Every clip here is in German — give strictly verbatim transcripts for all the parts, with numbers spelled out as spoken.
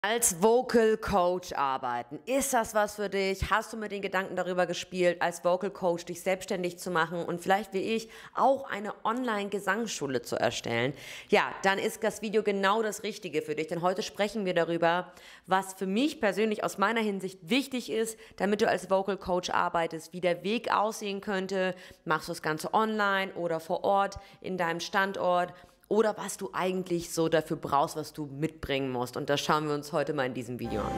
Als Vocal Coach arbeiten, ist das was für dich? Hast du mit den Gedanken darüber gespielt, als Vocal Coach dich selbstständig zu machen und vielleicht wie ich auch eine Online-Gesangsschule zu erstellen? Ja, dann ist das Video genau das Richtige für dich, denn heute sprechen wir darüber, was für mich persönlich aus meiner Hinsicht wichtig ist, damit du als Vocal Coach arbeitest, wie der Weg aussehen könnte. Machst du das Ganze online oder vor Ort in deinem Standort? Oder was du eigentlich so dafür brauchst, was du mitbringen musst. Und das schauen wir uns heute mal in diesem Video an.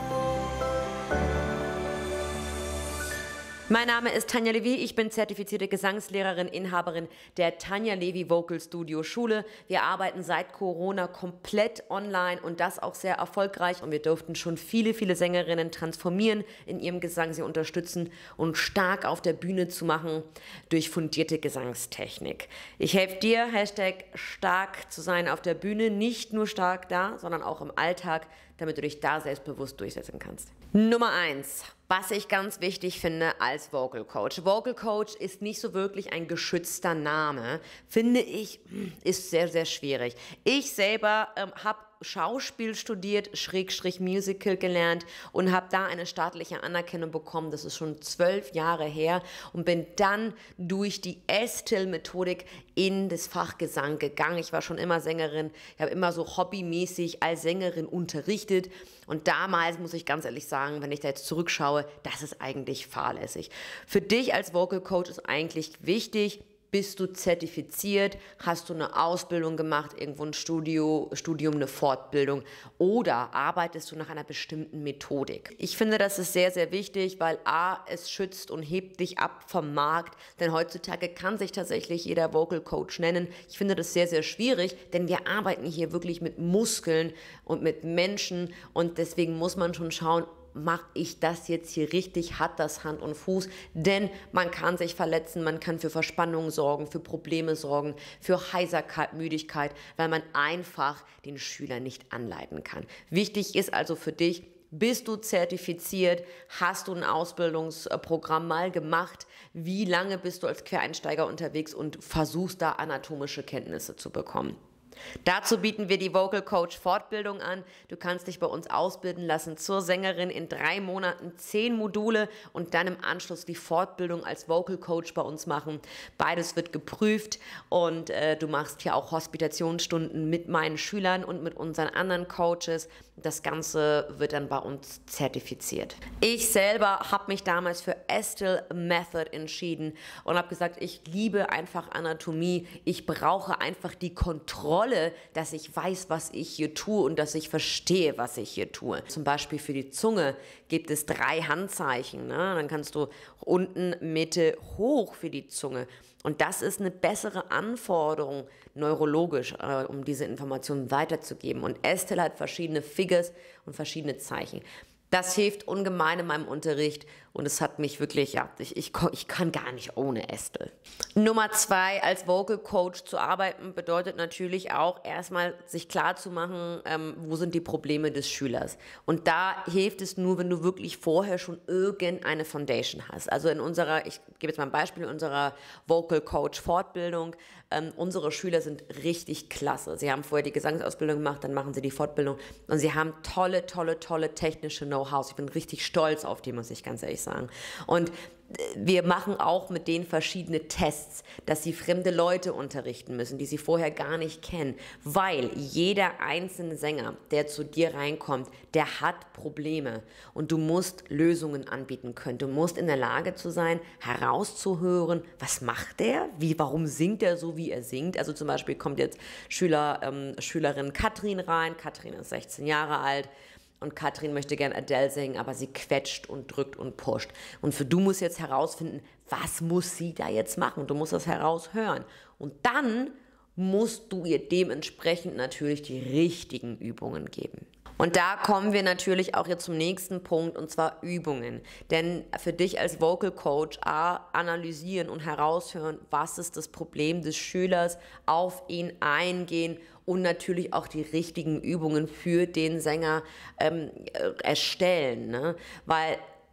Mein Name ist Tanja Levy, ich bin zertifizierte Gesangslehrerin, Inhaberin der Tanja Levy Vocal Studio Schule. Wir arbeiten seit Corona komplett online und das auch sehr erfolgreich. Und wir durften schon viele, viele Sängerinnen transformieren in ihrem Gesang, sie unterstützen und stark auf der Bühne zu machen durch fundierte Gesangstechnik. Ich helfe dir, Hashtag stark zu sein auf der Bühne, nicht nur stark da, sondern auch im Alltag, damit du dich da selbstbewusst durchsetzen kannst. Nummer eins. Was ich ganz wichtig finde als Vocal Coach. Vocal Coach ist nicht so wirklich ein geschützter Name, finde ich, ist sehr, sehr schwierig. Ich selber ähm, habe Schauspiel studiert, Schrägstrich Musical gelernt und habe da eine staatliche Anerkennung bekommen. Das ist schon zwölf Jahre her und bin dann durch die S-Till-Methodik in das Fach Gesang gegangen. Ich war schon immer Sängerin, ich habe immer so hobbymäßig als Sängerin unterrichtet und damals muss ich ganz ehrlich sagen, wenn ich da jetzt zurückschaue, das ist eigentlich fahrlässig. Für dich als Vocal Coach ist eigentlich wichtig, bist du zertifiziert? Hast du eine Ausbildung gemacht, irgendwo ein Studio, Studium, eine Fortbildung? Oder arbeitest du nach einer bestimmten Methodik? Ich finde, das ist sehr, sehr wichtig, weil A, es schützt und hebt dich ab vom Markt. Denn heutzutage kann sich tatsächlich jeder Vocal Coach nennen. Ich finde das sehr, sehr schwierig, denn wir arbeiten hier wirklich mit Muskeln und mit Menschen. Und deswegen muss man schon schauen, mache ich das jetzt hier richtig, hat das Hand und Fuß, denn man kann sich verletzen, man kann für Verspannungen sorgen, für Probleme sorgen, für Heiserkeit, Müdigkeit, weil man einfach den Schüler nicht anleiten kann. Wichtig ist also für dich, bist du zertifiziert? Hast du ein Ausbildungsprogramm mal gemacht? Wie lange bist du als Quereinsteiger unterwegs und versuchst da anatomische Kenntnisse zu bekommen? Dazu bieten wir die Vocal Coach Fortbildung an. Du kannst dich bei uns ausbilden lassen zur Sängerin in drei Monaten, zehn Module und dann im Anschluss die Fortbildung als Vocal Coach bei uns machen. Beides wird geprüft und äh, du machst hier auch Hospitationsstunden mit meinen Schülern und mit unseren anderen Coaches. Das Ganze wird dann bei uns zertifiziert. Ich selber habe mich damals für S-Till Method entschieden und habe gesagt, ich liebe einfach Anatomie. Ich brauche einfach die Kontrolle, dass ich weiß, was ich hier tue und dass ich verstehe, was ich hier tue. Zum Beispiel für die Zunge gibt es drei Handzeichen. Ne? Dann kannst du unten, Mitte, hoch für die Zunge. Und das ist eine bessere Anforderung neurologisch, äh, um diese Informationen weiterzugeben. Und S-Till hat verschiedene Figures und verschiedene Zeichen. Das hilft ungemein in meinem Unterricht und es hat mich wirklich, ja, ich, ich, ich kann gar nicht ohne S-Till. Nummer zwei, als Vocal Coach zu arbeiten, bedeutet natürlich auch erstmal sich klar zu machen, ähm, wo sind die Probleme des Schülers. Und da hilft es nur, wenn du wirklich vorher schon irgendeine Foundation hast. Also in unserer, ich gebe jetzt mal ein Beispiel, in unserer Vocal Coach Fortbildung, ähm, unsere Schüler sind richtig klasse. Sie haben vorher die Gesangsausbildung gemacht, dann machen sie die Fortbildung und sie haben tolle, tolle, tolle technische Know-hows. Ich bin richtig stolz auf die, muss ich ganz ehrlich sagen. Und wir machen auch mit denen verschiedene Tests, dass sie fremde Leute unterrichten müssen, die sie vorher gar nicht kennen, weil jeder einzelne Sänger, der zu dir reinkommt, der hat Probleme und du musst Lösungen anbieten können. Du musst in der Lage zu sein, herauszuhören, was macht der, wie, warum singt er so, wie er singt. Also zum Beispiel kommt jetzt Schüler, ähm, Schülerin Katrin rein. Katrin ist sechzehn Jahre alt. Und Katrin möchte gern Adele singen, aber sie quetscht und drückt und pusht. Und für du musst jetzt herausfinden, was muss sie da jetzt machen? Du musst das heraushören. Und dann musst du ihr dementsprechend natürlich die richtigen Übungen geben. Und da kommen wir natürlich auch jetzt zum nächsten Punkt, und zwar Übungen. Denn für dich als Vocal Coach, A, analysieren und heraushören, was ist das Problem des Schülers, auf ihn eingehen und natürlich auch die richtigen Übungen für den Sänger ähm, erstellen. Ne? Weil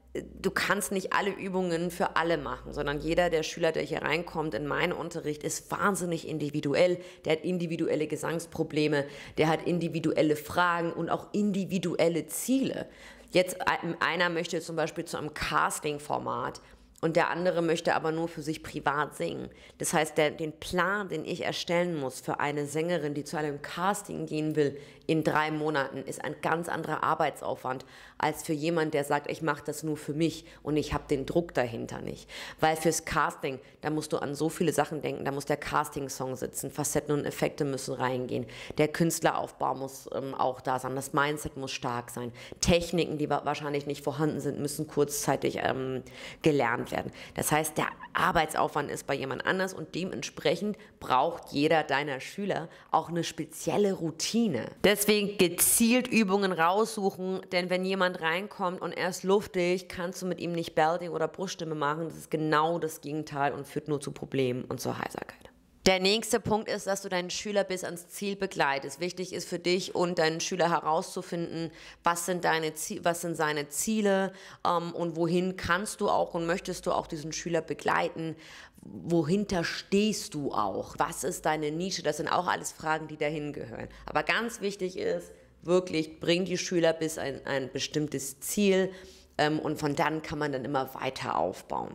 du kannst nicht alle Übungen für alle machen, sondern jeder der Schüler, der hier reinkommt in meinen Unterricht, ist wahnsinnig individuell. Der hat individuelle Gesangsprobleme, der hat individuelle Fragen und auch individuelle Ziele. Jetzt einer möchte zum Beispiel zu einem Casting-Format und der andere möchte aber nur für sich privat singen. Das heißt, der, den Plan, den ich erstellen muss für eine Sängerin, die zu einem Casting gehen will, in drei Monaten, ist ein ganz anderer Arbeitsaufwand als für jemanden, der sagt, ich mache das nur für mich und ich habe den Druck dahinter nicht. Weil fürs Casting, da musst du an so viele Sachen denken, da muss der Casting-Song sitzen, Facetten und Effekte müssen reingehen, der Künstleraufbau muss ähm, auch da sein, das Mindset muss stark sein, Techniken, die wahrscheinlich nicht vorhanden sind, müssen kurzzeitig ähm, gelernt werden. Das heißt, der Arbeitsaufwand ist bei jemand anders und dementsprechend braucht jeder deiner Schüler auch eine spezielle Routine. Deswegen gezielt Übungen raussuchen, denn wenn jemand reinkommt und er ist luftig, kannst du mit ihm nicht Belting oder Bruststimme machen. Das ist genau das Gegenteil und führt nur zu Problemen und zur Heiserkeit. Der nächste Punkt ist, dass du deinen Schüler bis ans Ziel begleitest. Wichtig ist für dich und deinen Schüler herauszufinden, was sind, deine Ziele, was sind seine Ziele ähm, und wohin kannst du auch und möchtest du auch diesen Schüler begleiten. Wohinter stehst du auch? Was ist deine Nische? Das sind auch alles Fragen, die dahin gehören. Aber ganz wichtig ist, wirklich, bring die Schüler bis ein, ein bestimmtes Ziel ähm, und von dann kann man dann immer weiter aufbauen.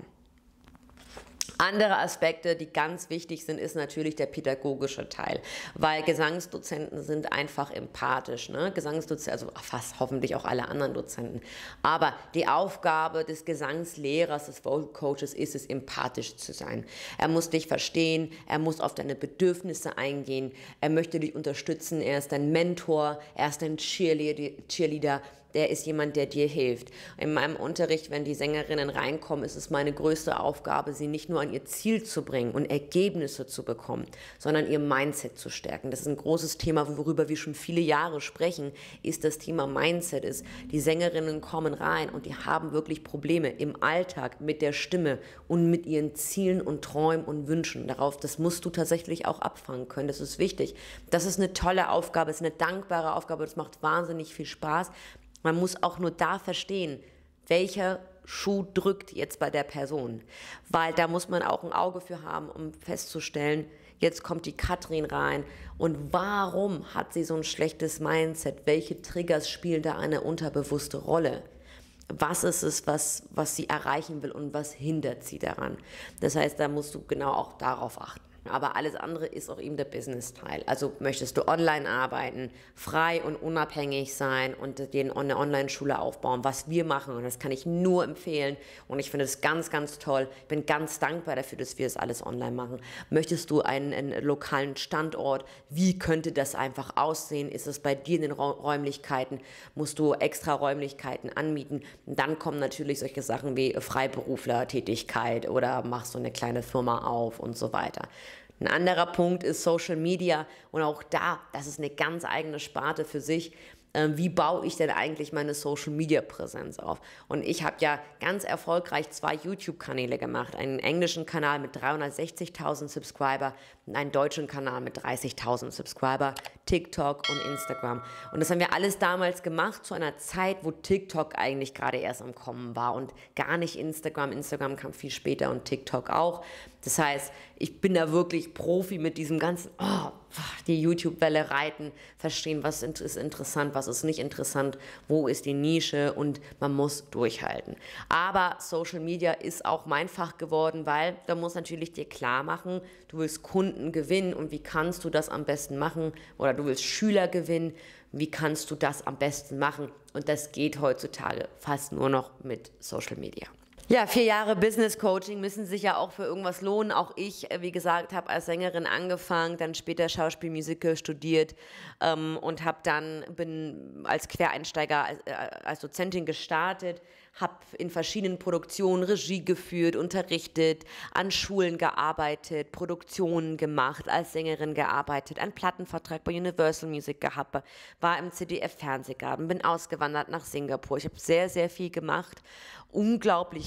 Andere Aspekte, die ganz wichtig sind, ist natürlich der pädagogische Teil, weil Gesangsdozenten sind einfach empathisch, ne? Gesangsdozenten, also fast hoffentlich auch alle anderen Dozenten, aber die Aufgabe des Gesangslehrers, des Vocal Coaches ist es, empathisch zu sein. Er muss dich verstehen, er muss auf deine Bedürfnisse eingehen, er möchte dich unterstützen, er ist dein Mentor, er ist dein Cheerleader, der ist jemand, der dir hilft. In meinem Unterricht, wenn die Sängerinnen reinkommen, ist es meine größte Aufgabe, sie nicht nur an ihr Ziel zu bringen und Ergebnisse zu bekommen, sondern ihr Mindset zu stärken. Das ist ein großes Thema, worüber wir schon viele Jahre sprechen, ist das Thema Mindset. Ist, die Sängerinnen kommen rein und die haben wirklich Probleme im Alltag mit der Stimme und mit ihren Zielen und Träumen und Wünschen. Darauf, das musst du tatsächlich auch abfangen können. Das ist wichtig. Das ist eine tolle Aufgabe, das ist eine dankbare Aufgabe, das macht wahnsinnig viel Spaß. Man muss auch nur da verstehen, welcher Schuh drückt jetzt bei der Person. Weil da muss man auch ein Auge für haben, um festzustellen, jetzt kommt die Katrin rein und warum hat sie so ein schlechtes Mindset? Welche Triggers spielen da eine unterbewusste Rolle? Was ist es, was, was sie erreichen will und was hindert sie daran? Das heißt, da musst du genau auch darauf achten. Aber alles andere ist auch eben der Business-Teil. Also möchtest du online arbeiten, frei und unabhängig sein und dir eine Online-Schule aufbauen, was wir machen. Und das kann ich nur empfehlen. Und ich finde es ganz, ganz toll. Ich bin ganz dankbar dafür, dass wir das alles online machen. Möchtest du einen, einen lokalen Standort? Wie könnte das einfach aussehen? Ist es bei dir in den Räumlichkeiten? Musst du extra Räumlichkeiten anmieten? Und dann kommen natürlich solche Sachen wie Freiberufler-Tätigkeit oder machst du eine kleine Firma auf und so weiter. Ein anderer Punkt ist Social Media und auch da, das ist eine ganz eigene Sparte für sich. Wie baue ich denn eigentlich meine Social-Media-Präsenz auf? Und ich habe ja ganz erfolgreich zwei YouTube-Kanäle gemacht. Einen englischen Kanal mit dreihundertsechzigtausend Subscriber und einen deutschen Kanal mit dreißigtausend Subscriber, TikTok und Instagram. Und das haben wir alles damals gemacht zu einer Zeit, wo TikTok eigentlich gerade erst am Kommen war und gar nicht Instagram. Instagram kam viel später und TikTok auch. Das heißt, ich bin da wirklich Profi mit diesem ganzen, oh, die YouTube-Welle reiten, verstehen, was ist interessant, was ist nicht interessant, wo ist die Nische und man muss durchhalten. Aber Social Media ist auch mein Fach geworden, weil da muss natürlich dir klar machen, du willst Kunden gewinnen und wie kannst du das am besten machen oder du willst Schüler gewinnen, wie kannst du das am besten machen und das geht heutzutage fast nur noch mit Social Media. Ja, vier Jahre Business Coaching müssen sich ja auch für irgendwas lohnen. Auch ich, wie gesagt, habe als Sängerin angefangen, dann später Schauspiel, Musical studiert ähm, und habe dann bin als Quereinsteiger als, äh, als Dozentin gestartet, habe in verschiedenen Produktionen Regie geführt, unterrichtet, an Schulen gearbeitet, Produktionen gemacht, als Sängerin gearbeitet, einen Plattenvertrag bei Universal Music gehabt, war im C D F-Fernsehgarten, bin ausgewandert nach Singapur. Ich habe sehr, sehr viel gemacht, unglaublich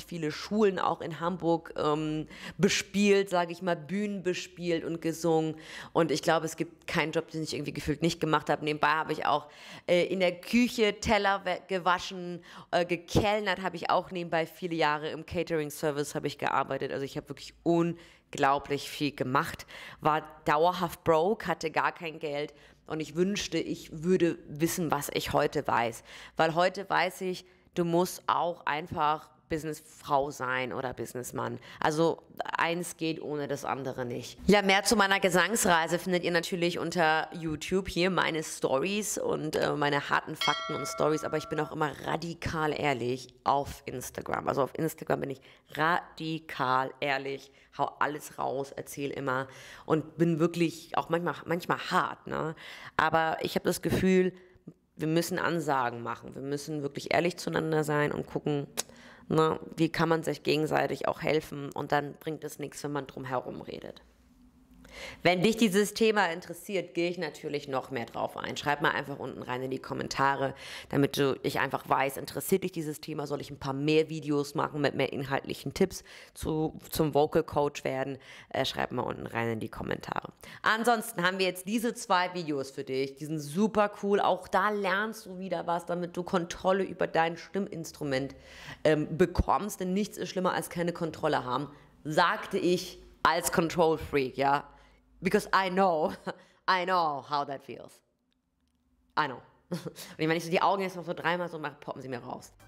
viele Schulen auch in Hamburg ähm, bespielt, sage ich mal, Bühnen bespielt und gesungen. Und ich glaube, es gibt keinen Job, den ich irgendwie gefühlt nicht gemacht habe. Nebenbei habe ich auch äh, in der Küche Teller gewaschen, äh, gekellnert habe ich auch nebenbei viele Jahre. Im Catering-Service habe ich gearbeitet. Also ich habe wirklich unglaublich viel gemacht, war dauerhaft broke, hatte gar kein Geld. Und ich wünschte, ich würde wissen, was ich heute weiß. Weil heute weiß ich, du musst auch einfach Businessfrau sein oder Businessmann. Also eins geht ohne das andere nicht. Ja, mehr zu meiner Gesangsreise findet ihr natürlich unter YouTube. Hier meine Stories und äh, meine harten Fakten und Stories. Aber ich bin auch immer radikal ehrlich auf Instagram. Also auf Instagram bin ich radikal ehrlich, hau alles raus, erzähle immer und bin wirklich auch manchmal, manchmal hart. Ne? Aber ich habe das Gefühl, wir müssen Ansagen machen. Wir müssen wirklich ehrlich zueinander sein und gucken, na, wie kann man sich gegenseitig auch helfen, und dann bringt es nichts, wenn man drum herum redet. Wenn dich dieses Thema interessiert, gehe ich natürlich noch mehr drauf ein. Schreib mal einfach unten rein in die Kommentare, damit du, ich einfach weiß, interessiert dich dieses Thema, soll ich ein paar mehr Videos machen mit mehr inhaltlichen Tipps zu, zum Vocal Coach werden? Äh, schreib mal unten rein in die Kommentare. Ansonsten haben wir jetzt diese zwei Videos für dich, die sind super cool. Auch da lernst du wieder was, damit du Kontrolle über dein Stimminstrument ähm, bekommst, denn nichts ist schlimmer als keine Kontrolle haben, sagte ich als Control Freak, ja. Because I know, I know how that feels. I know. Und wenn ich so die Augen jetzt noch so dreimal so mache, poppen sie mir raus.